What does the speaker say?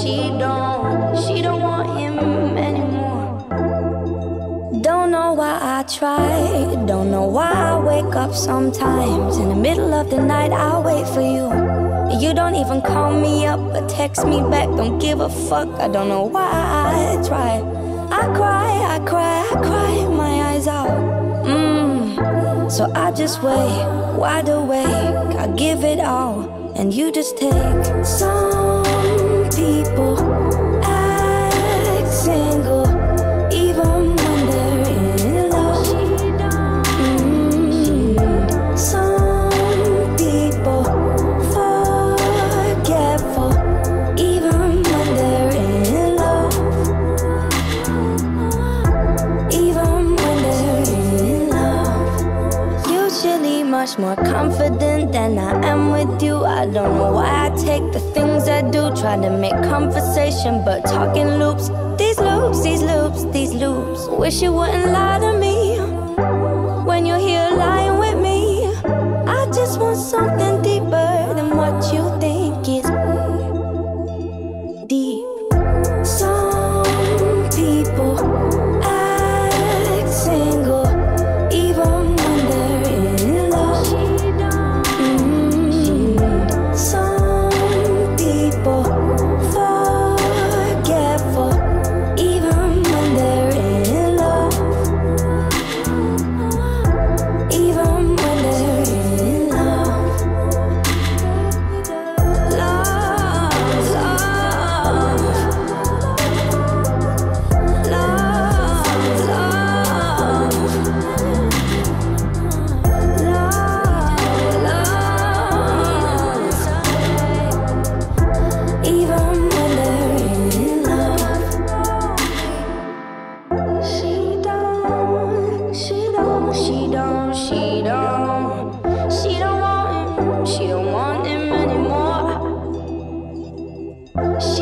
she don't want him anymore. Don't know why I try, don't know why I wake up sometimes. In the middle of the night I wait for you. You don't even call me up or text me back, don't give a fuck. I don't know why I try. I cry my eyes out. So I just wait, wide awake, I give it all, and you just take. Some people act single even when they're in love. Some people forgetful even when they're in love. Even when they're in love. Usually much more confident than I am with you. I don't know why I take the things I do, try to make conversation, but talking loops. These loops, these loops, these loops. Wish you wouldn't lie to me when you're here lying with me. I just want something deeper than what you think is deep. Some people act single even when they're in love. Some people forgetful even when they're in love. Even when they're in love. Love, love, love, love. Even when they're in love. She don't, she don't, she don't, she don't, she don't want him anymore.